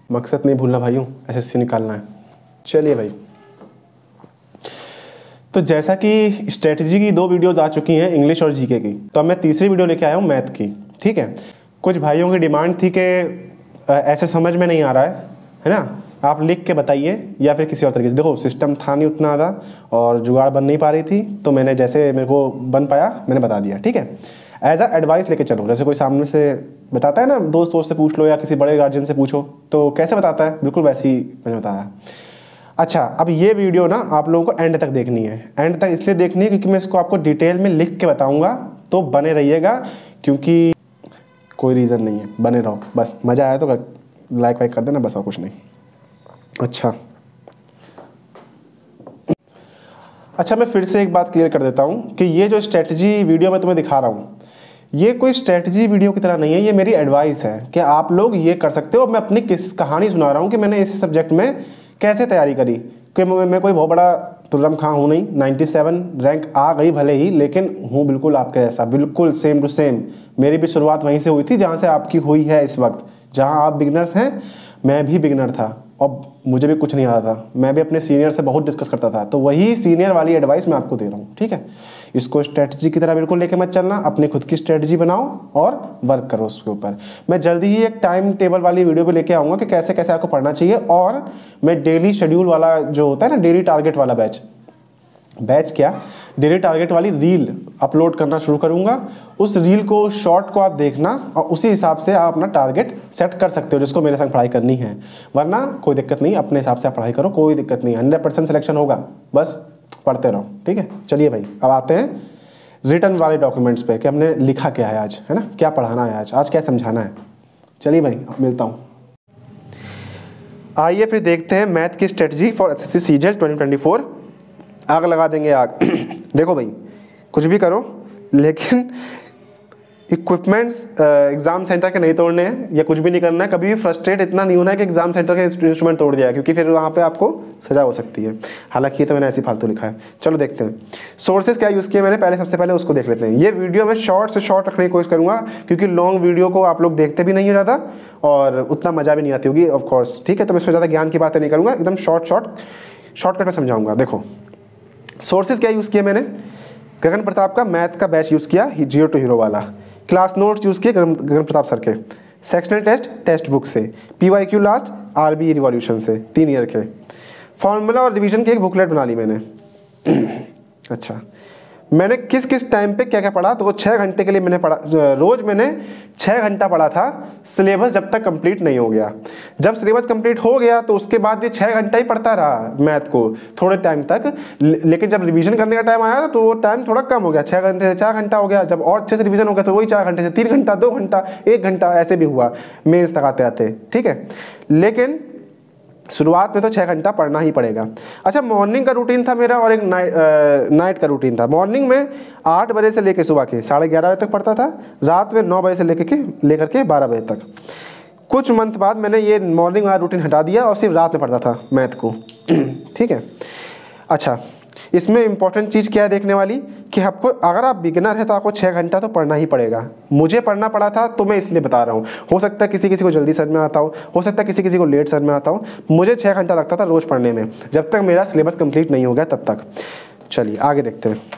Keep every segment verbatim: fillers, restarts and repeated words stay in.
मकसद नहीं भूलना भाइयों, एसएससी निकालना है। चलिए भाई, तो जैसा कि स्ट्रेटजी की दो वीडियोस आ चुकी हैं इंग्लिश और जीके की, तो अब मैं तीसरी वीडियो लेके आया हूँ मैथ की। ठीक है, कुछ भाइयों की डिमांड थी कि ऐसे समझ में नहीं आ रहा है है ना, आप लिख के बताइए या फिर किसी और तरीके से। देखो सिस्टम था नहीं उतना ज़्यादा और जुगाड़ बन नहीं पा रही थी, तो मैंने जैसे मेरे को बन पाया मैंने बता दिया। ठीक है, एज अ एडवाइस लेके चलो। जैसे कोई सामने से बताता है ना, दोस्त दोस्त से पूछ लो या किसी बड़े गार्जियन से पूछो तो कैसे बताता है, बिल्कुल वैसे ही मैंने बताया। अच्छा, अब ये वीडियो ना आप लोगों को एंड तक देखनी है। एंड तक इसलिए देखनी है क्योंकि मैं इसको आपको डिटेल में लिख के बताऊंगा, तो बने रहिएगा, क्योंकि कोई रीज़न नहीं है, बने रहो बस। मज़ा आया तो लाइक वाइक कर देना बस, और कुछ नहीं। अच्छा अच्छा मैं फिर से एक बात क्लियर कर देता हूँ कि ये जो स्ट्रेटजी वीडियो मैं तुम्हें दिखा रहा हूँ, ये कोई स्ट्रेटजी वीडियो की तरह नहीं है, ये मेरी एडवाइस है कि आप लोग ये कर सकते हो। मैं अपनी किस कहानी सुना रहा हूँ कि मैंने इस सब्जेक्ट में कैसे तैयारी करी, कि मैं, मैं कोई बहुत बड़ा तुर्रम खां हूँ नहीं। सत्तानवे रैंक आ गई भले ही, लेकिन हूँ बिल्कुल आपके जैसा, बिल्कुल सेम टू सेम। मेरी भी शुरुआत वहीं से हुई थी जहाँ से आपकी हुई है इस वक्त। जहाँ आप बिगनर्स हैं, मैं भी बिगनर था और मुझे भी कुछ नहीं आता था। मैं भी अपने सीनियर से बहुत डिस्कस करता था, तो वही सीनियर वाली एडवाइस मैं आपको दे रहा हूँ। ठीक है, इसको स्ट्रेटजी की तरह बिल्कुल लेके मत चलना, अपनी खुद की स्ट्रेटजी बनाओ और वर्क करो उसके ऊपर। मैं जल्दी ही एक टाइम टेबल वाली वीडियो भी लेके आऊँगा कि कैसे कैसे आपको पढ़ना चाहिए। और मैं डेली शेड्यूल वाला जो होता है ना, डेली टारगेट वाला बैच बैच क्या डेली टारगेट वाली रील अपलोड करना शुरू करूंगा। उस रील को, शॉर्ट को आप देखना और उसी हिसाब से आप अपना टारगेट सेट कर सकते हो, जिसको मेरे संग पढ़ाई करनी है। वरना कोई दिक्कत नहीं, अपने हिसाब से आप पढ़ाई करो, कोई दिक्कत नहीं, हंड्रेड परसेंट सिलेक्शन होगा, बस पढ़ते रहो। ठीक है, चलिए भाई, अब आते हैं रिटर्न वाले डॉक्यूमेंट्स पे कि हमने लिखा क्या है आज, है ना, क्या पढ़ाना है आज, आज क्या समझाना है। चलिए भाई, अब मिलता हूँ। आइए फिर देखते हैं मैथ की strategy for S S C CGL twenty twenty four. आग लगा देंगे आग। देखो भाई, कुछ भी करो लेकिन इक्विपमेंट्स एग्जाम सेंटर के नहीं तोड़ने हैं या कुछ भी नहीं करना है। कभी भी फ्रस्ट्रेट इतना नहीं होना है कि एग्जाम सेंटर के इंस्ट्रूमेंट तोड़ दिया, क्योंकि फिर वहाँ पे आपको सजा हो सकती है। हालांकि ये तो मैंने ऐसी फालतू लिखा है। चलो देखते हैं सोर्सेज क्या यूज़ किए मैंने, पहले सबसे पहले उसको देख लेते हैं। ये वीडियो मैं शॉर्ट से शॉर्ट रखने की कोशिश करूँगा, क्योंकि लॉन्ग वीडियो को आप लोग देखते भी नहीं हो ज़्यादा और उतना मज़ा भी नहीं आती होगी ऑफकोर्स। ठीक है, तो मैं इसमें ज़्यादा ज्ञान की बातें नहीं करूँगा, एकदम शॉर्ट शॉर्ट शॉर्टकट में समझाऊँगा। देखो सोर्सेज क्या यूज़ किए मैंने, गगन प्रताप का मैथ का बैच यूज़ किया, जीरो टू हीरो वाला। क्लास नोट्स यूज़ किए गगन गगन प्रताप सर के। सेक्शनल टेस्ट टेक्स्ट बुक से। P Y Q last RB Revolution से, तीन ईयर के। फॉर्मूला और रिवीजन की एक बुकलेट बना ली मैंने। अच्छा, मैंने किस किस टाइम पे क्या क्या पढ़ा, तो छः घंटे के लिए मैंने पढ़ा, रोज़ मैंने छः घंटा पढ़ा था, सिलेबस जब तक कंप्लीट नहीं हो गया। जब सिलेबस कंप्लीट हो गया तो उसके बाद ये छः घंटा ही पढ़ता रहा मैथ को थोड़े टाइम तक। लेकिन जब रिवीजन करने का टाइम आया तो वो टाइम थोड़ा कम हो गया, छः घंटे से चार घंटा हो गया। जब और अच्छे से रिवीजन हो गया तो वही चार घंटे से तीन घंटा, दो घंटा, एक घंटा, ऐसे भी हुआ मेंस तक आते आते। ठीक है, लेकिन शुरुआत में तो छः घंटा पढ़ना ही पड़ेगा। अच्छा, मॉर्निंग का रूटीन था मेरा और एक नाइट नाइट का रूटीन था। मॉर्निंग में आठ बजे से लेकर सुबह के साढ़े ग्यारह बजे तक पढ़ता था, रात में नौ बजे से लेकर के लेकर के बारह बजे तक। कुछ मंथ बाद मैंने ये मॉर्निंग वाला रूटीन हटा दिया और सिर्फ रात में पढ़ता था मैथ को। ठीक है, अच्छा इसमें इंपॉर्टेंट चीज़ क्या है देखने वाली, कि आपको अगर आप बिगिनर है तो आपको छः घंटा तो पढ़ना ही पड़ेगा। मुझे पढ़ना पड़ा था तो मैं इसलिए बता रहा हूँ। हो सकता है किसी किसी को जल्दी समझ में आता हो हो सकता है किसी किसी को लेट समझ में आता हो। मुझे छः घंटा लगता था रोज़ पढ़ने में, जब तक मेरा सिलेबस कंप्लीट नहीं हो गया तब तक। चलिए आगे देखते हैं।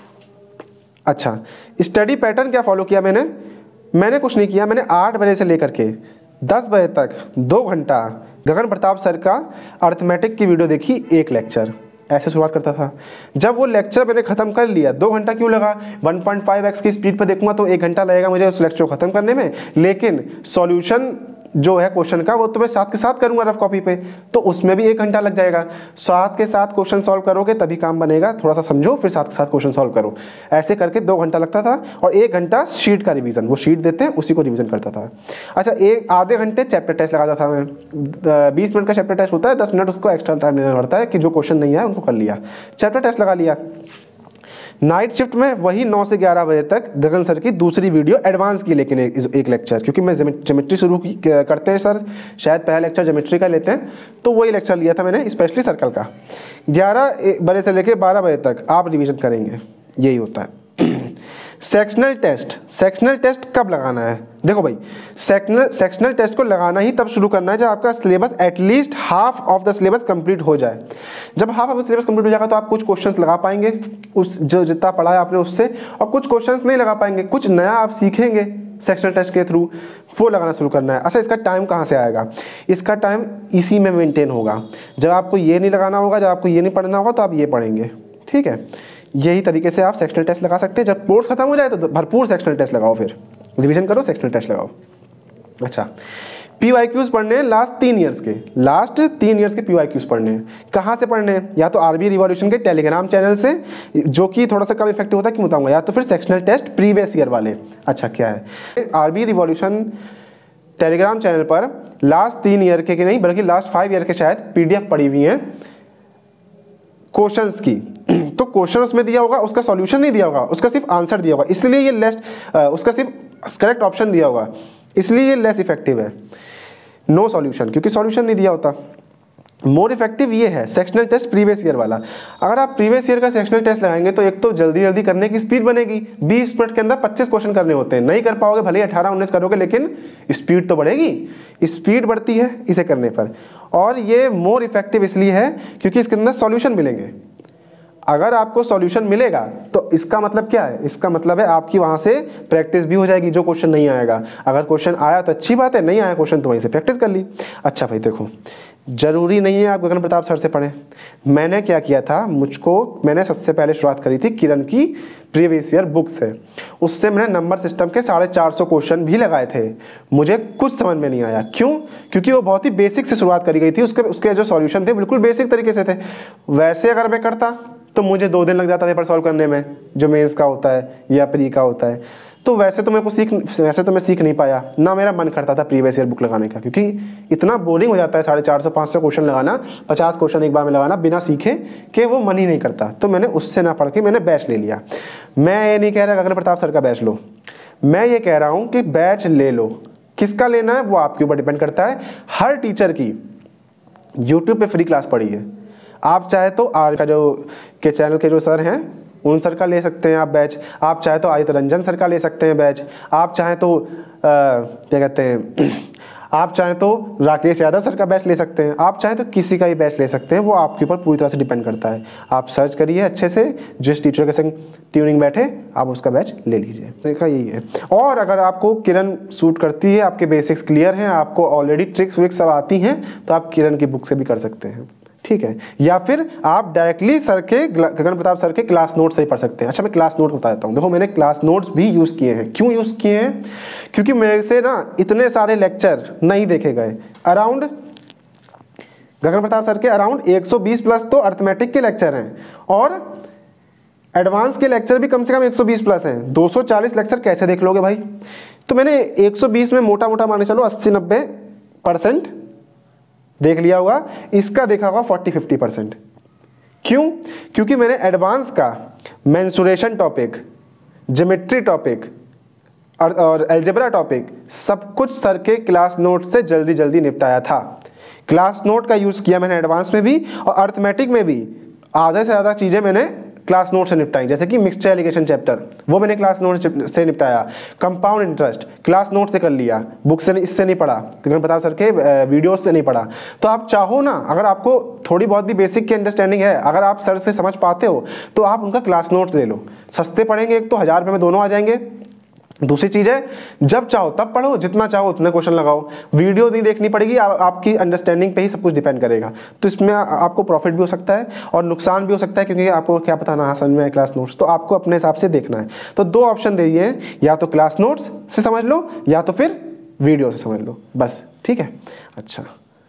अच्छा, स्टडी पैटर्न क्या फॉलो किया मैंने मैंने कुछ नहीं किया। मैंने आठ बजे से लेकर के दस बजे तक दो घंटा गगन प्रताप सर का अर्थमेटिक की वीडियो देखी, एक लेक्चर, ऐसे शुरुआत करता था। जब वो लेक्चर मैंने खत्म कर लिया, दो घंटा क्यों लगा, वन पॉइंट फाइव एक्स की स्पीड पर देखूंगा तो एक घंटा लगेगा मुझे उस लेक्चर को खत्म करने में, लेकिन सॉल्यूशन जो है क्वेश्चन का वो तो मैं साथ के साथ करूंगा रफ कॉपी पे, तो उसमें भी एक घंटा लग जाएगा। साथ के साथ क्वेश्चन सॉल्व करोगे तभी काम बनेगा, थोड़ा सा समझो फिर साथ के साथ क्वेश्चन सॉल्व करो। ऐसे करके दो घंटा लगता था और एक घंटा शीट का रिवीजन, वो शीट देते हैं उसी को रिवीजन करता था। अच्छा, एक आधे घंटे चैप्टर टेस्ट लगाता था मैं। बीस मिनट का चैप्टर टेस्ट होता है, दस मिनट उसको एक्स्ट्रा टाइम लेना पड़ता है कि जो क्वेश्चन नहीं है उनको कर लिया, चैप्टर टेस्ट लगा लिया। नाइट शिफ्ट में वही नौ से ग्यारह बजे तक गगन सर की दूसरी वीडियो एडवांस की, लेकिन एक, एक लेक्चर, क्योंकि मैं ज्योमेट्री शुरू की करते हैं सर, शायद पहला लेक्चर ज्योमेट्री का लेते हैं, तो वही लेक्चर लिया था मैंने स्पेशली सर्कल का। ग्यारह बजे से लेकर बारह बजे तक आप रिवीजन करेंगे, यही होता है। सेक्शनल टेस्ट सेक्शनल टेस्ट कब लगाना है, देखो भाई, सेक्शनल सेक्शनल टेस्ट को लगाना ही तब शुरू करना है जब आपका syllabus at least half of the syllabus complete हो जाए। जब half of the syllabus complete हो जाएगा तो आप कुछ क्वेश्चंस लगा पाएंगे उस जो जितना पढ़ा है आपने उससे, और कुछ क्वेश्चंस नहीं लगा पाएंगे, कुछ नया आप सीखेंगे सेक्शनल टेस्ट के थ्रू, वो लगाना शुरू करना है। अच्छा, इसका टाइम कहाँ से आएगा? इसका टाइम इसी में मेंटेन होगा। जब आपको ये नहीं लगाना होगा, जब आपको ये नहीं पढ़ना होगा, तो आप ये पढ़ेंगे, ठीक है। यही तरीके से आप सेक्शनल टेस्ट लगा सकते हैं। जब कोर्स खत्म हो जाए तो भरपूर सेक्शनल टेस्ट लगाओ, फिर रिवीजन करो, सेक्शनल टेस्ट लगाओ। अच्छा, पी वाई क्यूज़ पढ़ने हैं लास्ट तीन ईयर्स के, लास्ट तीन ईयर्स के पी वाई क्यूज़ पढ़ने हैं। कहाँ से पढ़ने हैं? या तो आरबी रिवॉल्यूशन के टेलीग्राम चैनल से, जो कि थोड़ा सा कम इफेक्टिव होता है, क्यों बताऊंगा, या तो फिर सेक्शनल टेस्ट प्रीवियस ईयर वाले। अच्छा, क्या है आरबी रिवॉल्यूशन टेलीग्राम चैनल पर लास्ट तीन ईयर के, के नहीं बल्कि लास्ट फाइव ईयर के शायद पीडीएफ पड़ी हुई हैं क्वेश्चंस की। तो क्वेश्चन उसमें दिया होगा, उसका सॉल्यूशन नहीं दिया होगा, उसका सिर्फ आंसर दिया होगा, इसलिए ये लेस, उसका सिर्फ करेक्ट ऑप्शन दिया होगा, इसलिए ये लेस इफेक्टिव है। नो सॉल्यूशन, क्योंकि सॉल्यूशन नहीं दिया होता। मोर इफेक्टिव ये है सेक्शनल टेस्ट प्रीवियस ईयर वाला। अगर आप प्रीवियस ईयर का सेक्शनल टेस्ट लगाएंगे तो एक तो जल्दी जल्दी करने की स्पीड बनेगी, बीस मिनट के अंदर पच्चीस क्वेश्चन करने होते हैं, नहीं कर पाओगे, भले ही अठारह उन्नीस करोगे, लेकिन स्पीड तो बढ़ेगी, स्पीड बढ़ती है इसे करने पर। और ये मोर इफेक्टिव इसलिए है क्योंकि इसके अंदर सॉल्यूशन मिलेंगे। अगर आपको सॉल्यूशन मिलेगा तो इसका मतलब क्या है? इसका मतलब है आपकी वहाँ से प्रैक्टिस भी हो जाएगी, जो क्वेश्चन नहीं आएगा। अगर क्वेश्चन आया तो अच्छी बात है, नहीं आया क्वेश्चन तो वहीं से प्रैक्टिस कर ली। अच्छा भाई देखो, जरूरी नहीं है आप गगन प्रताप सर से पढ़ें। मैंने क्या किया था, मुझको मैंने सबसे पहले शुरुआत करी थी किरण की प्रीवियस ईयर बुक से। उससे मैंने नंबर सिस्टम के साढ़े चार सौ क्वेश्चन भी लगाए थे। मुझे कुछ समझ में नहीं आया, क्यों? क्योंकि वो बहुत ही बेसिक से शुरुआत करी गई थी, उसके उसके जो सॉल्यूशन थे बिल्कुल बेसिक तरीके से थे। वैसे अगर मैं करता तो मुझे दो दिन लग जाता पेपर सॉल्व करने में, जो मेंस का होता है या प्री का होता है। तो वैसे तो मेरे को सीख वैसे तो मैं सीख नहीं पाया, ना मेरा मन करता था प्रीवियस ईयर बुक लगाने का, क्योंकि इतना बोरिंग हो जाता है साढ़े चार सौ पाँच सौ क्वेश्चन लगाना, पचास क्वेश्चन एक बार में लगाना बिना सीखे, कि वो मन ही नहीं करता। तो मैंने उससे ना पढ़ के मैंने बैच ले लिया। मैं ये नहीं कह रहा गगन प्रताप सर का बैच लो, मैं ये कह रहा हूँ कि बैच ले लो। किसका लेना है वो आपके ऊपर डिपेंड करता है। हर टीचर की यूट्यूब पे फ्री क्लास पड़ी है। आप चाहे तो आज का जो के चैनल के जो सर हैं उन सर का ले सकते हैं आप बैच, आप चाहे तो आदित्य रंजन सर का ले सकते हैं बैच, आप चाहे तो आ, क्या कहते हैं आप चाहे तो राकेश यादव सर का बैच ले सकते हैं, आप चाहे तो किसी का ही बैच ले सकते हैं। वो आपके ऊपर पूरी तरह से डिपेंड करता है। आप सर्च करिए अच्छे से, जिस टीचर के संग ट्यूनिंग बैठे आप उसका बैच ले लीजिए। देखा यही है। और अगर आपको किरण सूट करती है, आपके बेसिक्स क्लियर हैं, आपको ऑलरेडी ट्रिक्स विक्स सब आती हैं, तो आप किरण की बुक से भी कर सकते हैं, ठीक है। या फिर आप डायरेक्टली सर के गगन प्रताप सर के क्लास नोट से ही पढ़ सकते हैं। अच्छा, मैं क्लास नोट बता देता हूँ। देखो, मैंने क्लास नोट्स भी यूज़ किए हैं। क्यों यूज़ किए हैं? क्योंकि मेरे से ना इतने सारे लेक्चर नहीं देखे गए। अराउंड गगन प्रताप सर के अराउंड एक सौ बीस प्लस तो अर्थमेटिक के लेक्चर हैं, और एडवांस के लेक्चर भी कम से कम एक सौ बीस प्लस हैं। दो सौ चालीस लेक्चर कैसे देख लोगे भाई? तो मैंने एक सौ बीस में मोटा मोटा माने चलो अस्सी नब्बे परसेंट देख लिया होगा, इसका देखा होगा फोर्टी फिफ्टी परसेंट। क्यों? क्योंकि मैंने एडवांस का मेंसुरेशन टॉपिक, ज्योमेट्री टॉपिक और, और अलजेब्रा टॉपिक सब कुछ सर के क्लास नोट से जल्दी जल्दी निपटाया था। क्लास नोट का यूज़ किया मैंने एडवांस में भी, और अर्थमेटिक में भी आधे से ज़्यादा चीज़ें मैंने क्लास नोट से निपटाई। जैसे कि मिक्सचर एलिगेशन चैप्टर, वो मैंने क्लास नोट से निपटाया। कंपाउंड इंटरेस्ट क्लास नोट से कर लिया, बुक से इससे नहीं पढ़ा, गगन प्रताप सर के वीडियोस से नहीं पढ़ा। तो आप चाहो ना, अगर आपको थोड़ी बहुत भी बेसिक की अंडरस्टैंडिंग है, अगर आप सर से समझ पाते हो, तो आप उनका क्लास नोट ले लो। सस्ते पड़ेंगे, एक तो हज़ार रुपये में दोनों आ जाएंगे। दूसरी चीज़ है, जब चाहो तब पढ़ो, जितना चाहो उतने क्वेश्चन लगाओ, वीडियो नहीं देखनी पड़ेगी, आ, आपकी अंडरस्टैंडिंग पे ही सब कुछ डिपेंड करेगा। तो इसमें आ, आपको प्रॉफिट भी हो सकता है और नुकसान भी हो सकता है, क्योंकि आपको क्या पता ना समझ में आए क्लास नोट्स। तो आपको अपने हिसाब से देखना है। तो दो ऑप्शन दे दिए, या तो क्लास नोट्स से समझ लो या तो फिर वीडियो से समझ लो, बस, ठीक है। अच्छा,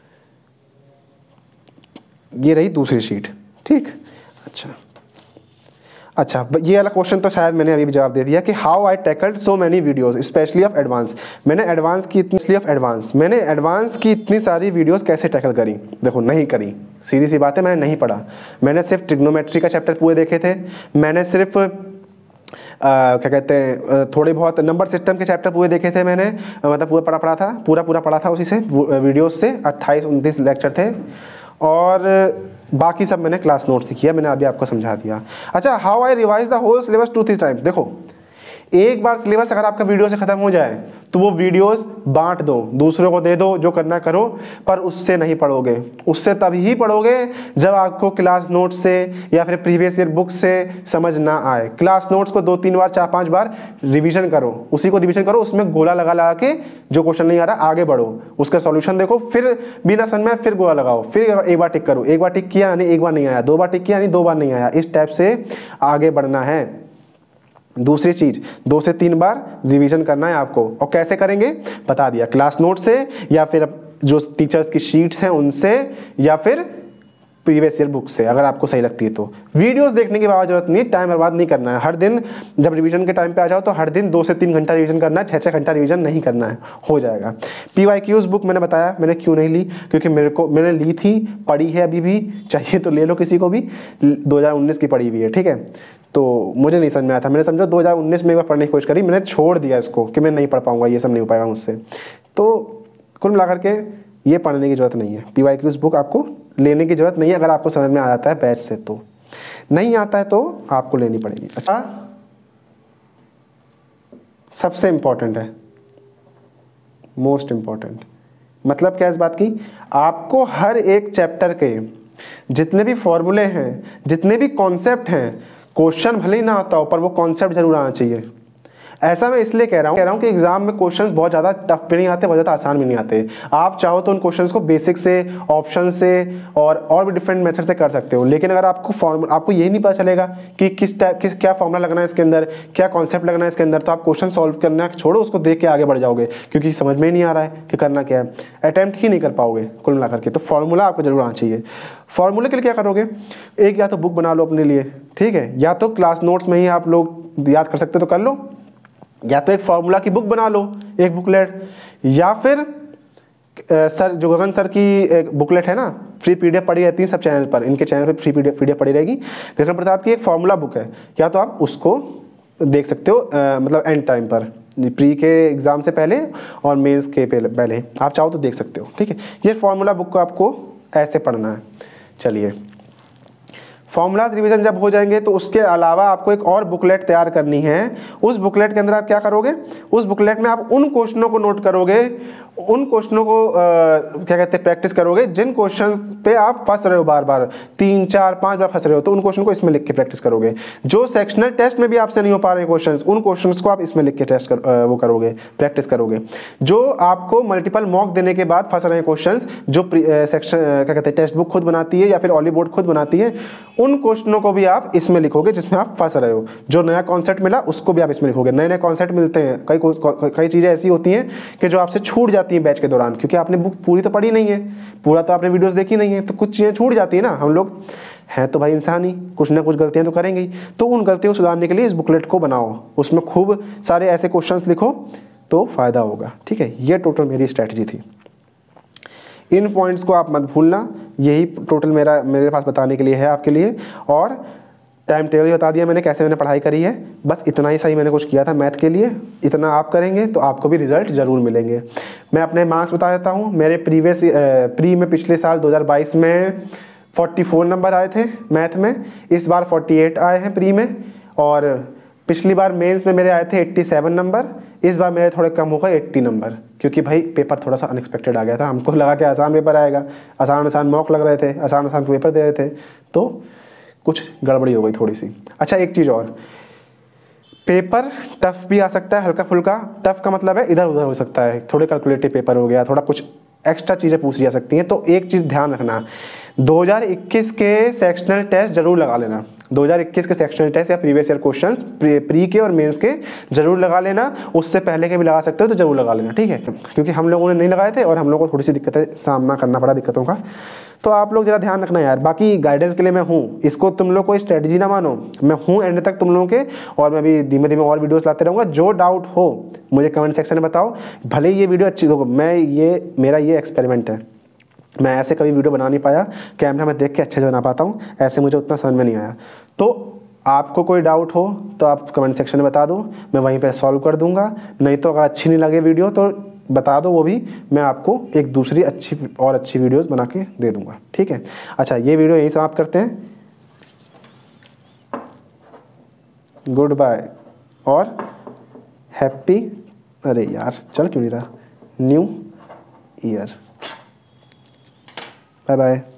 ये रही दूसरी शीट, ठीक। अच्छा अच्छा ये वाला क्वेश्चन तो शायद मैंने अभी भी जवाब दे दिया कि how I tackled so many videos specially of advance. मैंने एडवांस की इतनी ऑफ एडवांस मैंने एडवांस की इतनी सारी वीडियोस कैसे टैकल करी? देखो, नहीं करी, सीधी सी बात है, मैंने नहीं पढ़ा। मैंने सिर्फ ट्रिग्नोमेट्री का चैप्टर पूरे देखे थे, मैंने सिर्फ आ, क्या कहते हैं थोड़े बहुत नंबर सिस्टम के चैप्टर पूरे देखे थे मैंने, मतलब पूरा पढ़ा पढ़ा था पूरा पूरा पढ़ा था उसी से, वीडियोज़ से। अट्ठाईस उनतीस लेक्चर थे, और बाकी सब मैंने क्लास नोट से किया। मैंने अभी आपको समझा दिया। अच्छा, how I revise the whole syllabus two three times. देखो, एक बार सिलेबस अगर आपका वीडियो से ख़त्म हो जाए तो वो वीडियोस बांट दो, दूसरों को दे दो, जो करना करो, पर उससे नहीं पढ़ोगे। उससे तभी ही पढ़ोगे जब आपको क्लास नोट से या फिर प्रीवियस ईयर बुक से समझ ना आए। क्लास नोट्स को दो तीन बार चार पांच बार रिवीजन करो, उसी को रिवीजन करो, उसमें गोला लगा लगा के जो क्वेश्चन नहीं आ रहा आगे बढ़ो, उसका सॉल्यूशन देखो, फिर बिना समझ में फिर गोला लगाओ, फिर एक बार टिक करो, एक बार टिक किया यानी एक बार नहीं आया, दो बार टिक किया यानी दो बार नहीं आया। इस टाइप से आगे बढ़ना है। दूसरी चीज, दो से तीन बार रिवीजन करना है आपको। और कैसे करेंगे बता दिया, क्लास नोट से या फिर जो टीचर्स की शीट्स हैं उनसे या फिर प्रीवियस ईयर बुक से, अगर आपको सही लगती है तो। वीडियोस देखने की जरूरत नहीं, टाइम बर्बाद नहीं करना है। हर दिन जब रिवीजन के टाइम पे आ जाओ तो हर दिन दो से तीन घंटा रिवीजन करना है, छः छः घंटा रिवीजन नहीं करना है, हो जाएगा। पी वाई क्यूज बुक मैंने बताया मैंने क्यों नहीं ली, क्योंकि मेरे को मैंने ली थी, पढ़ी है, अभी भी चाहिए तो ले लो किसी को भी, दो हज़ार उन्नीस की पढ़ी हुई है, ठीक है। तो मुझे नहीं समझ में आया था, मैंने समझो दो हज़ार उन्नीस में एक बार पढ़ने की कोशिश करी, मैंने छोड़ दिया इसको कि मैं नहीं पढ़ पाऊंगा, ये सब नहीं हो पाएगा मुझसे। तो कुल मिलाकर के ये पढ़ने की ज़रूरत नहीं है, पी वाई क्यूज बुक आपको लेने की ज़रूरत नहीं है अगर आपको समझ में आ जाता है बैच से। तो नहीं आता है तो आपको लेनी पड़ेगी। अच्छा, सबसे इम्पॉर्टेंट है, मोस्ट इम्पॉर्टेंट, मतलब क्या इस बात की, आपको हर एक चैप्टर के जितने भी फॉर्मूले हैं, जितने भी कॉन्सेप्ट हैं, क्वेश्चन भले ही ना आता हो पर वो कॉन्सेप्ट जरूर आना चाहिए। ऐसा मैं इसलिए कह रहा हूँ कह रहा हूँ कि एग्जाम में क्वेश्चंस बहुत ज़्यादा टफ भी नहीं आते, बहुत ज़्यादा आसान भी नहीं आते। आप चाहो तो उन क्वेश्चंस को बेसिक से, ऑप्शन से और और भी डिफरेंट मेथड से कर सकते हो, लेकिन अगर आपको फॉर्मूला आपको यही नहीं पता चलेगा कि किस टाइप किस क्या फॉर्मूला लगना है इसके अंदर, क्या कॉन्सेप्ट लगना है इसके अंदर, तो आप क्वेश्चन सॉल्व करना छोड़ो, उसको देख के आगे बढ़ जाओगे, क्योंकि समझ में ही नहीं आ रहा है कि करना क्या है, अटैम्प्ट ही नहीं कर पाओगे कुल मिलाकर के। तो फॉर्मूला आपको जरूर आना चाहिए। फॉर्मूले के लिए क्या करोगे, एक या तो बुक बना लो अपने लिए, ठीक है, या तो क्लास नोट्स में ही आप लोग याद कर सकते हो तो कर लो, या तो एक फार्मूला की बुक बना लो, एक बुकलेट, या फिर आ, सर जो गगन सर की एक बुकलेट है ना, फ्री पीडीएफ पड़ी रहती है सब चैनल पर, इनके चैनल पर फ्री पीडीएफ पीडीएफ पड़ी रहेगी। गगन प्रताप की एक फार्मूला बुक है, या तो आप उसको देख सकते हो, आ, मतलब एंड टाइम पर, प्री के एग्जाम से पहले और मेंस के पहले आप चाहो तो देख सकते हो, ठीक है। ये फार्मूला बुक को आपको ऐसे पढ़ना है। चलिए, फॉर्मूलाज रिवीजन जब हो जाएंगे तो उसके अलावा आपको एक और बुकलेट तैयार करनी है। उस बुकलेट के अंदर आप क्या करोगे, उस बुकलेट में आप उन क्वेश्चनों को नोट करोगे, उन क्वेश्चनों को आ, क्या कहते हैं प्रैक्टिस करोगे जिन क्वेश्चंस पे आप फंस रहे हो, बार बार तीन चार पांच बार फंस रहे हो, तो उन क्वेश्चन को इसमें लिख के प्रैक्टिस करोगे। जो सेक्शनल टेस्ट में भी आपसे नहीं हो पा रहे क्वेश्चंस, उन क्वेश्चंस को आप इसमें लिख के टेस्ट कर, आ, वो करोगे, प्रैक्टिस करोगे। जो आपको मल्टीपल मॉक देने के बाद फंस रहे क्वेश्चंस, जो सेक्शन क्या कहते हैं टेक्स्ट बुक खुद बनाती है या फिर ऑली बोर्ड खुद बनाती है, उन क्वेश्चनों को भी आप इसमें लिखोगे जिसमें आप फंस रहे हो। जो नया कॉन्सेप्ट मिला उसको भी आप इसमें लिखोगे। नए नए कॉन्सेप्ट मिलते हैं, कई कई चीज़ें ऐसी होती हैं कि जो आपसे छूट जाती हैं बैच के दौरान, क्योंकि आपने बुक पूरी तो पढ़ी नहीं है, पूरा तो आपने वीडियोस देखी नहीं है, तो कुछ चीज़ें छूट जाती है ना। हम लोग हैं तो भाई इंसान ही, कुछ ना कुछ गलतियां तो करेंगे ही, तो उन गलतियों को सुधारने के लिए इस बुकलेट को बनाओ, उसमें खूब सारे ऐसे क्वेश्चंस लिखो तो फ़ायदा होगा, ठीक है। ये टोटल मेरी स्ट्रैटेजी थी। इन पॉइंट्स को आप मत भूलना, यही टोटल मेरा मेरे पास बताने के लिए है आपके लिए। और टाइम टेबल बता दिया मैंने, कैसे मैंने पढ़ाई करी है, बस इतना ही सही मैंने कुछ किया था मैथ के लिए। इतना आप करेंगे तो आपको भी रिजल्ट ज़रूर मिलेंगे। मैं अपने मार्क्स बता देता हूँ। मेरे प्रीवियस प्री में पिछले साल दो हज़ार बाईस में चौवालीस नंबर आए थे मैथ में, इस बार अड़तालीस आए हैं प्री में, और पिछली बार मेंस में मेरे आए थे सत्तासी नंबर, इस बार मेरे थोड़े कम हो गए अस्सी नंबर, क्योंकि भाई पेपर थोड़ा सा अनएक्सपेक्टेड आ गया था। हमको लगा कि आसान पेपर आएगा, आसान आसान मॉक लग रहे थे, आसान आसान पेपर दे रहे थे, तो कुछ गड़बड़ी हो गई थोड़ी सी। अच्छा, एक चीज़ और, पेपर टफ भी आ सकता है, हल्का फुल्का। टफ का मतलब है इधर उधर हो सकता है, थोड़े कैलकुलेटिव पेपर हो गया, थोड़ा कुछ एक्स्ट्रा चीज़ें पूछी जा सकती हैं। तो एक चीज़ ध्यान रखना, दो हज़ार इक्कीस के सेक्शनल टेस्ट जरूर लगा लेना। दो हज़ार इक्कीस के सेक्शनल टेस्ट या previous year questions pre, pre के और मेंस के जरूर लगा लेना। उससे पहले के भी लगा सकते हो तो जरूर लगा लेना, ठीक है, क्योंकि हम लोगों ने नहीं लगाए थे और हम लोगों को थोड़ी सी दिक्कतें सामना करना पड़ा, दिक्कतों का। तो आप लोग जरा ध्यान रखना यार। बाकी गाइडेंस के लिए मैं हूँ, इसको तुम लोग कोई स्ट्रेटजी ना मानो, मैं हूँ एंड तक तुम लोगों के, और मैं भी धीमे धीमे और वीडियोस लाते रहूँगा। जो डाउट हो मुझे कमेंट सेक्शन में बताओ। भले ही ये वीडियो अच्छी हो, मैं ये मेरा ये एक्सपेरिमेंट है, मैं ऐसे कभी वीडियो बना नहीं पाया, कैमरा में देख के अच्छे से बना पाता हूँ, ऐसे मुझे उतना समझ में नहीं आया। तो आपको कोई डाउट हो तो आप कमेंट सेक्शन में बता दो, मैं वहीं पे सॉल्व कर दूंगा। नहीं तो अगर अच्छी नहीं लगे वीडियो तो बता दो, वो भी मैं आपको एक दूसरी अच्छी और अच्छी वीडियोस बना के दे दूंगा, ठीक है। अच्छा, ये वीडियो यहीं समाप्त करते हैं। गुड बाय और हैप्पी, अरे यार चल क्यों नहीं रहा, न्यू ईयर। Bye bye.